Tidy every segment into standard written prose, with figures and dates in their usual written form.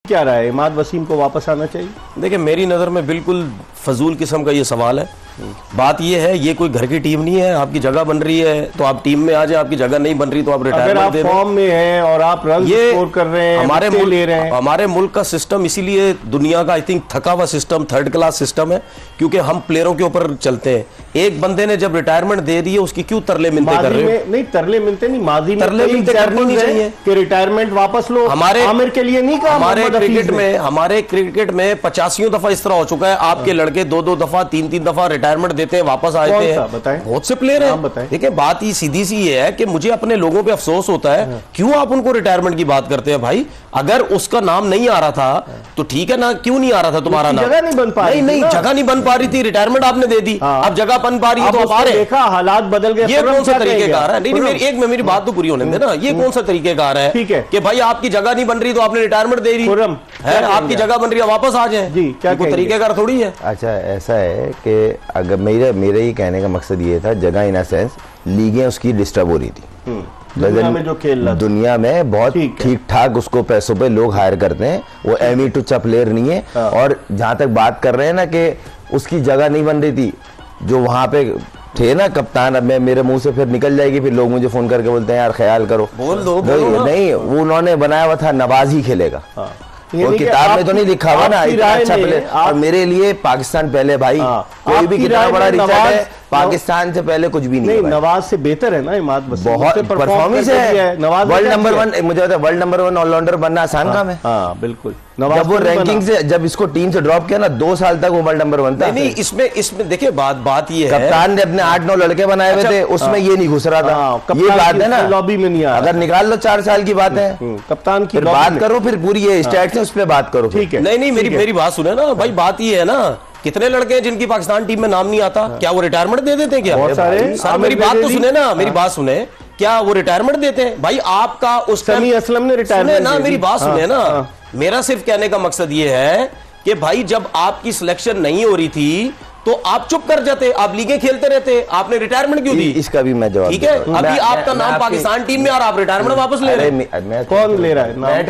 क्या राय है, इमाद वसीम को वापस आना चाहिए? देखिए मेरी नज़र में बिल्कुल फजूल किस्म का ये सवाल है। बात ये है, ये कोई घर की टीम नहीं है, आपकी जगह बन रही है तो आप टीम में आ जाए, आपकी जगह नहीं बन रही तो आप रिटायरमेंट दे दें। फॉर्म में हैं और आप रन स्कोर कर रहे हैं, हमारे मुल्क का सिस्टम इसीलिए दुनिया का आई थिंक थका हुआ सिस्टम, थर्ड क्लास सिस्टम है, क्योंकि हम प्लेयरों के ऊपर चलते हैं। एक बंदे ने जब रिटायरमेंट दे दी है उसकी क्यों तरले मिलते कर रहे हो? नहीं तरले मिलते नहीं, माजी में तरले मिलते करनी नहीं चाहिए कि रिटायरमेंट वापस लो। हमारे आमिर के लिए नहीं कहा, हमारे क्रिकेट में 85 दफा इस तरह हो चुका है, आपके लड़के 2-2 दफा 3-3 दफा रिटायरमेंट देते हैं, वापस आते हैं। बहुत से प्लेयर हैं। देखिए बात ही सीधी सी ये है कि मुझे अपने लोगों पे अफसोस होता है, क्यों आप उनको रिटायरमेंट की बात करते हैं भाई? अगर उसका नाम नहीं आ रहा था तो ठीक है ना, क्यों नहीं आ रहा था तुम्हारा नाम? जगह नहीं बन पा रही, नहीं जगह नहीं बन पा रही थी, रिटायरमेंट आपने दे दी, अब जगह बन पा रही है तो आप आ रहे हैं। हालात बदल गए, ये कौन सा तरीकेकार है? नहीं मेरी बात तो पूरी होने देना। ये कौन सा तरीकेकार है कि भाई आपकी जगह नहीं बन रही तो आपने रिटायरमेंट दे दी है, आपकी जगह बन रही है वापस आ जाए जी, क्या कोई तरीकेकार थोड़ी है? अच्छा ऐसा है कि अगर मेरे ही कहने का मकसद ये था, जगह इन अ सेंस लीगें उसकी डिस्टर्ब हो रही थी दुनिया में, जो खेल दुनिया में बहुत ठीक ठाक उसको पैसों पे लोग हायर करते हैं, वो एमी टुच्चा प्लेयर नहीं है। और जहां तक बात कर रहे हैं ना कि उसकी जगह नहीं बन रही थी, जो वहां पे थे ना कप्तान, अब मैं मेरे मुंह से फिर निकल जाएगी, फिर लोग मुझे फोन करके बोलते हैं यार ख्याल करो, बोल दो नहीं वो उन्होंने बनाया हुआ था नवाज ही खेलेगा। वो किताब में तो नहीं लिखा हुआ ना इतना अच्छा प्लेयर। और मेरे लिए पाकिस्तान पहले भाई, कोई भी कितना बड़ा रिचार्ज है, पाकिस्तान से पहले कुछ भी नहीं। नवाज से बेहतर है ना इमाद वसीम, बहुत परफॉर्मेंस है। वर्ल्ड नंबर 1, मुझे पता है वर्ल्ड नंबर 1 ऑलराउंडर बनना आसान काम है। बिल्कुल। जब वो रैंकिंग से, जब इसको टीम से ड्रॉप किया ना, 2 साल तक वो वर्ल्ड नंबर 1 था। नहीं इसमें देखिए बात ये है, कप्तान ने अपने 8-9 लड़के बनाए हुए थे, उसमें ये नहीं घुस रहा था। ये बात है ना, लॉबी में नहीं आ रहा। अगर निकाल लो 4 साल की बात है, कप्तान की बात करो, फिर पूरी ये स्टैट्स है उस पर बात करो। ठीक है, नहीं मेरी बात सुने ना भाई, बात ये है ना, कितने लड़के हैं जिनकी पाकिस्तान टीम में नाम नहीं आता, क्या वो रिटायरमेंट दे देते हैं? क्या बहुत सारे। सर मेरी बात तो सुने ना, मेरी बात सुने, क्या वो रिटायरमेंट देते हैं? भाई आपका उस समी असलम ने रिटायरमेंट ना, मेरी बात सुने ना, मेरा सिर्फ कहने का मकसद ये है कि भाई जब आपकी सिलेक्शन नहीं हो रही थी तो आप चुप कर जाते, आप लीगें खेलते रहते, आपने रिटायरमेंट क्यों दी? इसका भी मैं जवाब, ठीक है, अभी आपका नाम पाकिस्तान टीम में आ रहा, आप रिटायरमेंट वापस ले रहे हैं। कौन ले रहा है?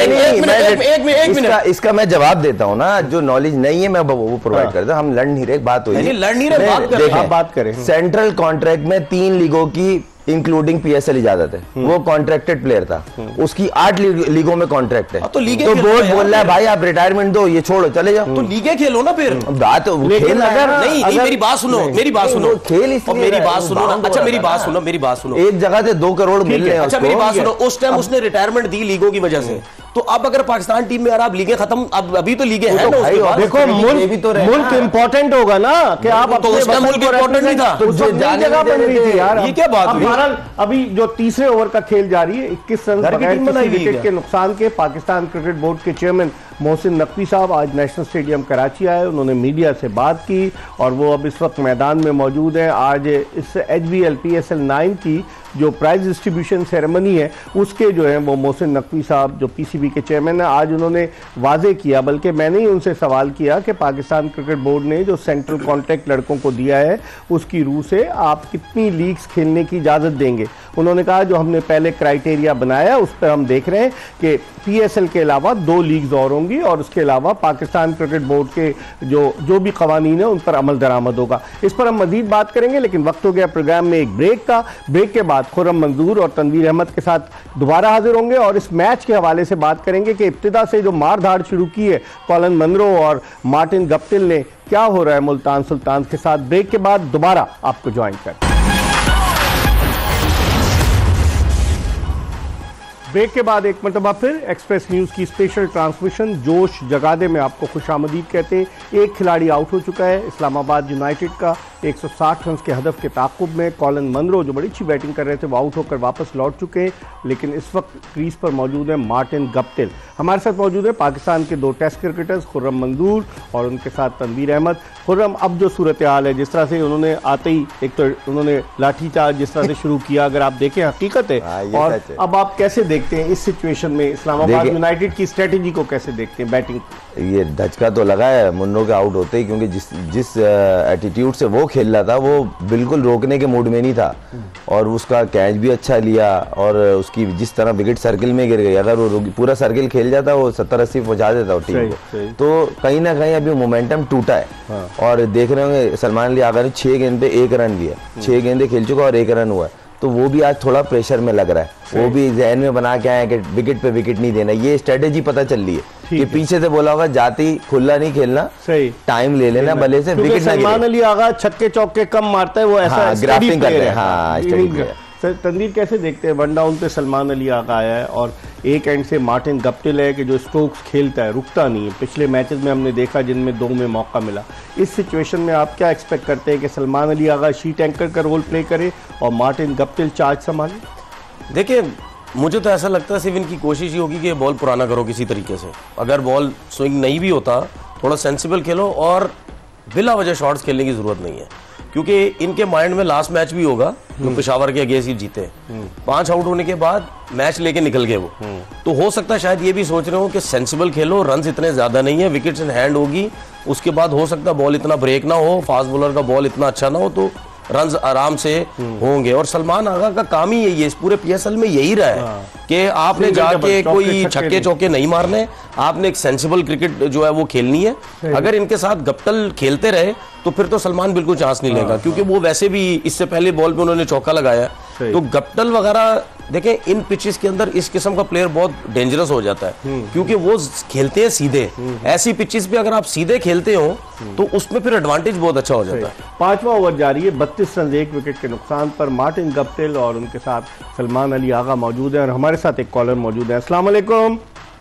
एक मिनट, इसका मैं जवाब देता हूँ ना, जो नॉलेज नहीं है मैं वो प्रोवाइड करता हूँ। हम लड़ नहीं रहे, बात हुई लड़ नहीं रहे, बात करें। सेंट्रल कॉन्ट्रैक्ट में 3 लीगों की इंक्लूडिंग PSL इजाजत है, वो कॉन्ट्रैक्टेड प्लेयर था, उसकी 8 लीगों में कॉन्ट्रैक्ट है। तो बोर्ड बोल रहा है भाई आप रिटायरमेंट दो, ये छोड़ो चले जाओ, तो लीगें खेलो ना फिर। बात खेल नहीं मेरी बात सुनो, मेरी बात सुनो, खेल मेरी बात सुनो ना। अच्छा मेरी बात सुनो, एक जगह से 2 करोड़ मिल रहे हैं। अच्छा मेरी बात सुनो, उस टाइम उसने रिटायरमेंट दी लीगों की वजह से, तो अब अगर पाकिस्तान टीम में अब लीगें खत्म, अब अभी तो लीगें हैं ना, देखो मुल्क इंपॉर्टेंट होगा ना कि आप, तो उस टाइम मुल्क इंपॉर्टेंट नहीं था, तो जगह बन रही थी यार। ये क्या बात हुई? अभी जो तीसरे ओवर का खेल जारी है, 21 रन बगैर किसी विकेट के नुकसान के, पाकिस्तान क्रिकेट बोर्ड के चेयरमैन मोहसिन नकवी साहब आज नेशनल स्टेडियम कराची आए, उन्होंने मीडिया से बात की और वो अब इस वक्त मैदान में मौजूद हैं। आज इस HBL PSL 9 की जो प्राइज डिस्ट्रीब्यूशन सेरेमनी है उसके जो है वो मोहसिन नकवी साहब जो PCB के चेयरमैन है, आज उन्होंने वाजे किया, बल्कि मैंने ही उनसे सवाल किया कि पाकिस्तान क्रिकेट बोर्ड ने जो सेंट्रल कॉन्ट्रैक्ट लड़कों को दिया है उसकी रूह से आप कितनी लीग्स खेलने की इजाज़त देंगे। उन्होंने कहा जो हमने पहले क्राइटेरिया बनाया उस पर हम देख रहे हैं कि PSL के अलावा 2 लीग्स और होंगी और उसके अलावा पाकिस्तान क्रिकेट बोर्ड के जो भी कवानीन है उन पर अमल दरामद होगा। इस पर हम मजीद बात करेंगे, लेकिन वक्त हो गया प्रोग्राम में एक ब्रेक का। ब्रेक के बाद खुर्रम मंजूर और तनवीर अहमद के साथ दोबारा हाजिर होंगे और इस मैच के हवाले से बात करेंगे कि इब्तिदा से जो मार धाड़ शुरू की है कॉलन मनरो और मार्टिन गप्टिल ने, क्या हो रहा है मुल्तान सुल्तान के साथ। ब्रेक के बाद दोबारा आपको ज्वाइन करें। ब्रेक के बाद एक मरतबा फिर एक्सप्रेस न्यूज़ की स्पेशल ट्रांसमिशन जोश जगादे में आपको खुशामदीद कहते हैं। एक खिलाड़ी आउट हो चुका है इस्लामाबाद यूनाइटेड का 160 रन के हदफ के ताक़ुब में। कॉलन मनरो जो बड़ी अच्छी बैटिंग कर रहे थे वो आउट होकर वापस लौट चुके हैं, लेकिन इस वक्त क्रीज पर मौजूद है मार्टिन गप्टिल। हमारे साथ मौजूद है पाकिस्तान के 2 टेस्ट क्रिकेटर्स खुर्रम मंजूर और उनके साथ तनवीर अहमद। खुर्रम, अब जो सूरत हाल है, जिस तरह से उन्होंने आते ही एक तो उन्होंने लाठीचार्ज जिस तरह से शुरू किया, अगर आप देखें हकीकत है, और अब आप कैसे देखते हैं इस सिचुएशन में इस्लामाबाद यूनाइटेड की स्ट्रेटेजी को कैसे देखते हैं बैटिंग? ये धचका तो लगा है मुन्नो के आउट होते ही, क्योंकि जिस एटीट्यूड से वो खेल रहा था वो बिल्कुल रोकने के मूड में नहीं था, और उसका कैच भी अच्छा लिया, और उसकी जिस तरह विकेट सर्किल में गिर गई, अगर वो पूरा सर्किल खेल जाता वो 70-80 पहुंचा देता वो टीम को। तो कहीं ना कहीं अभी मोमेंटम टूटा है। हाँ। और देख रहे होंगे सलमान अली आगा ने 6 गेंद पे 1 रन भी है, 6 गेंदे खेल चुका और 1 रन हुआ है, तो वो भी आज थोड़ा प्रेशर में लग रहा है। वो भी जहन में बना के आए कि विकेट पे विकेट नहीं देना, ये स्ट्रेटेजी पता चल रही है कि पीछे से बोला होगा जाती खुला नहीं खेलना, सही टाइम ले लेना भले से विकेट ना गिरे। सलमान अली आगा छक्के चौके कम मारता है, वो ऐसा ग्राफ्टिंग कर रहे हैं। हाँ, स्टडी प्लेयर। सर तनवीर कैसे देखते हैं, वन डाउन पे सलमान अली आगा आया है और एक एंड से मार्टिन गप्टिल है कि जो स्ट्रोक्स खेलता है, रुकता नहीं है। पिछले मैचेस में हमने देखा जिनमें 2 में मौका मिला। इस सिचुएशन में आप क्या एक्सपेक्ट करते हैं कि सलमान अली आगा शीट एंकर का रोल प्ले करे और मार्टिन गप्टिल चार्ज संभाले? देखिए मुझे तो ऐसा लगता है सिर्फ इनकी कोशिश ही होगी कि बॉल पुराना करो किसी तरीके से। अगर बॉल स्विंग नहीं भी होता, थोड़ा सेंसिबल खेलो और बिला वजह शॉट्स खेलने की जरूरत नहीं है, क्योंकि इनके माइंड में लास्ट मैच भी होगा जो पेशावर के अगेंस्ट ही जीते, 5 आउट होने के बाद मैच लेके निकल गए वो। तो हो सकता है शायद ये भी सोच रहे हो कि सेंसिबल खेलो, रन्स इतने ज्यादा नहीं है, विकेट्स इन हैंड होगी, उसके बाद हो सकता है बॉल इतना ब्रेक ना हो, फास्ट बॉलर का बॉल इतना अच्छा ना हो, तो रन्स आराम से होंगे। और सलमान आगा का काम ही यही है, इस पूरे पीएसएल में यही रहा है कि आपने जाके कोई छक्के चौके नहीं मारने, आपने एक सेंसिबल क्रिकेट जो है वो खेलनी है। अगर इनके साथ गप्टिल खेलते रहे तो फिर तो सलमान बिल्कुल चांस नहीं लेगा, क्योंकि वो वैसे भी इससे पहले बॉल पे उन्होंने चौका लगाया। तो गप्टिल वगैरह देखें, इन पिचेस के अंदर इस किस्म का प्लेयर बहुत डेंजरस हो जाता है, क्योंकि वो खेलते हैं सीधे। ऐसी पिचेस पे अगर आप सीधे खेलते हो तो उसमें फिर एडवांटेज बहुत अच्छा हो जाता है। 5वां ओवर जारी है, 32 रन 1 विकेट के नुकसान पर। मार्टिन गप्टिल और उनके साथ सलमान अली आगा मौजूद है और हमारे साथ एक कॉलर मौजूद है। अस्सलाम वालेकुम।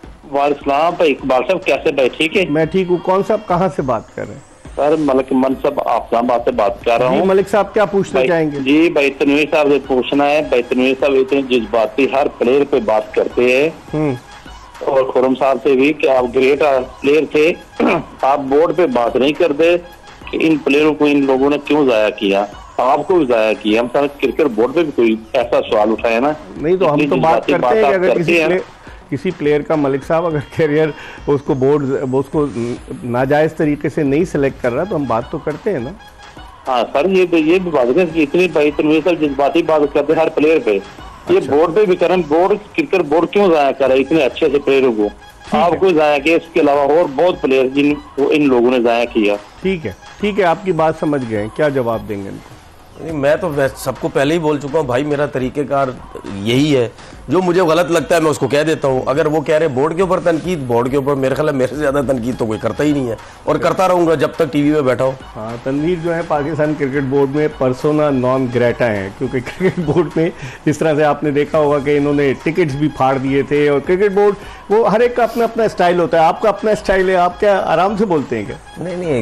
वालेकुम इकबाल साहब, कैसे भाई? ठीक है, मैं ठीक हूँ। कौन साहब कहाँ से बात कर रहे हैं? सर मलिक मनसब आफताबाद से बात कर रहा हूँ। मलिक साहब क्या पूछना चाहेंगे? जी भाई तनवीर साहब से पूछना है। भाई तनवीर साहब इतने जज्बाती हर प्लेयर पे बात करते हैं, और खुरम साहब से भी कि आप ग्रेट प्लेयर थे, आप बोर्ड पे बात नहीं करते कि इन प्लेयरों को इन लोगों ने क्यों जाया किया, आपको भी जाया किया। हम सारे क्रिकेट बोर्ड पे भी कोई ऐसा सवाल उठाया ना? नहीं, तो हम तो बात करते हैं अगर किसी प्लेयर का, मलिक साहब अगर कैरियर उसको बोर्ड उसको नाजायज तरीके से नहीं सिलेक्ट कर रहा तो हम बात तो करते हैं ना। हाँ सर, ये भी बात है कि इतनी भाई तनवीर साहब जज्बाती बात करते हैं हर प्लेयर पे। ये बोर्ड पे भी करें, बोर्ड क्रिकेट बोर्ड क्यों जाया कर रहा है इतने अच्छे अच्छे प्लेयरों को? आपको जाया किया, इसके अलावा और बहुत प्लेयर जिन इन लोगों ने जाया किया। ठीक है, आपकी बात समझ गए, क्या जवाब देंगे इनको? मैं तो सबको पहले ही बोल चुका हूँ भाई, मेरा तरीकेकार यही है, जो मुझे गलत लगता है मैं उसको कह देता हूँ। अगर वो कह रहे बोर्ड के ऊपर तनकीद, बोर्ड के ऊपर मेरे ख्याल है मेरे से ज्यादा तनकीद तो कोई करता ही नहीं है, और करता रहूंगा जब तक टीवी में बैठा हूँ। हाँ, तनवीर जो है पाकिस्तान क्रिकेट बोर्ड में पर्सोना नॉन ग्रेटा है, क्योंकि क्रिकेट बोर्ड में जिस तरह से आपने देखा होगा कि इन्होंने टिकट्स भी फाड़ दिए थे, और क्रिकेट बोर्ड वो हर एक का अपना अपना स्टाइल होता है। आपका अपना स्टाइल है, आप क्या आराम से बोलते हैं क्या? नहीं,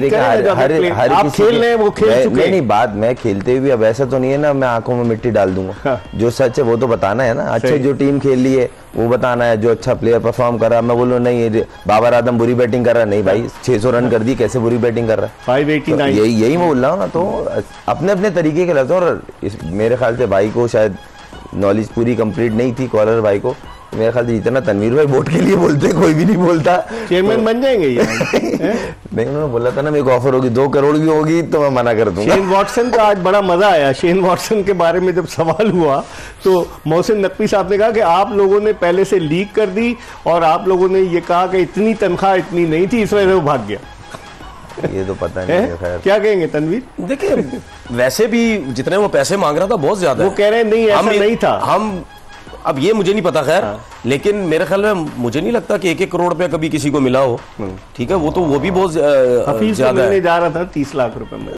आप खेल रहे हैं, वो खेल चुके हैं। नहीं, बात मैं खेलते हुए अब ऐसा तो नहीं है ना मैं आंखों में मिट्टी डाल दूंगा। जो सच है वो तो बताना है ना, अच्छे जो टीम खेल ली है वो बताना है, जो अच्छा प्लेयर परफॉर्म कर रहा है। मैं बोलूँ नहीं बाबर आदम बुरी बैटिंग कर रहा है, नहीं भाई 600 रन कर दी, कैसे बुरी बैटिंग कर रहा है? 589 यही मैं बोल रहा हूँ ना। तो अपने अपने तरीके के लगता है, और मेरे ख्याल से भाई को शायद नॉलेज पूरी कंप्लीट नहीं थी, कॉलर भाई को। मेरे ख्याल से जितना तनवीर भाई वोट के लिए बोलते कोई भी नहीं बोलता। चेयरमैन बन जाएंगे ये? नहीं, उन्होंने बोला था ना मेरे को ऑफर होगी 2 करोड़ की होगी तो मैं मना कर दूंगा। शेन वॉटसन का आज बड़ा मजा आया। शेन वॉटसन के बारे में जब सवाल हुआ तो मोहसिन नकवी साहब ने कहा कि आप लोगों ने पहले से लीक कर दी, और आप लोगों ने ये कहा कि इतनी तनख्वाह इतनी नहीं थी, इस वजह से वो भाग गया। ये तो पता नहीं है, खैर क्या कहेंगे तनवीर? देखिए वैसे भी जितने वो पैसे मांग रहा था बहुत ज्यादा, वो कह रहे हैं नहीं ऐसा नहीं था। हम अब ये मुझे नहीं पता खैर, लेकिन मेरे ख्याल में मुझे नहीं लगता कि 1-1 करोड़ रुपया कभी किसी को मिला हो। ठीक है, वो तो वो भी बहुत ज्यादा है। जा रहा था 30 लाख रुपए में।